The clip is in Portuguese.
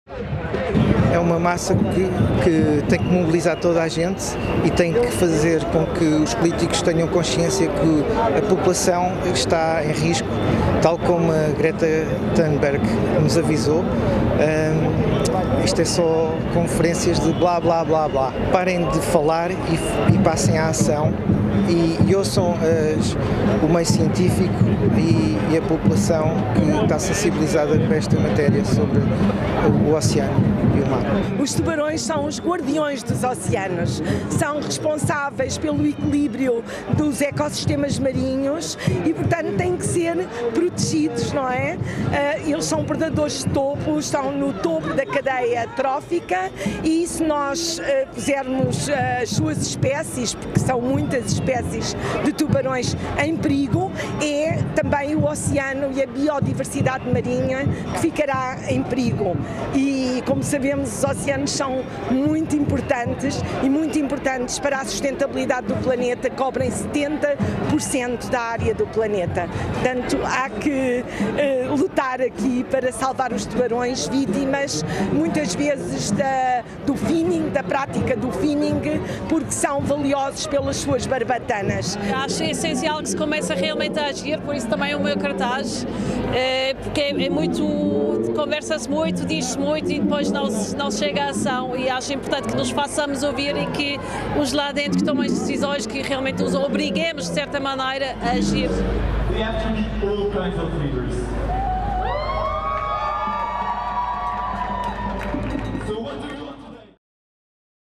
É uma massa que tem que mobilizar toda a gente e tem que fazer com que os políticos tenham consciência que a população está em risco, tal como a Greta Thunberg nos avisou. Isto é só conferências de blá blá blá blá. Parem de falar e passem à ação e ouçam o meio científico e a população que está sensibilizada com esta matéria sobre o oceano e o mar. Os tubarões são os guardiões dos oceanos, são responsáveis pelo equilíbrio dos ecossistemas marinhos e, portanto, têm que ser protegidos, não é? Eles são predadores de topo, estão no topo da cadeia trófica e se nós pusermos as suas espécies, porque são muitas espécies de tubarões em perigo, é também o oceano e a biodiversidade marinha que ficará em perigo. E, como sabemos, os oceanos são muito importantes e muito importantes para a sustentabilidade do planeta, cobrem 70% da área do planeta. Portanto, há que lutar aqui para salvar os tubarões, vítimas muitas vezes do finning, da prática do finning, porque são valiosos pelas suas barbatanas. Acho essencial que se comece realmente a agir, por isso também o meu cartaz, porque é muito, conversa-se muito, diz-se muito e depois não se chega à ação, e acho importante que nos façamos ouvir e que os lá dentro que tomam as decisões, que realmente os obriguemos de certa maneira a agir. We have to meet all kinds of leaders.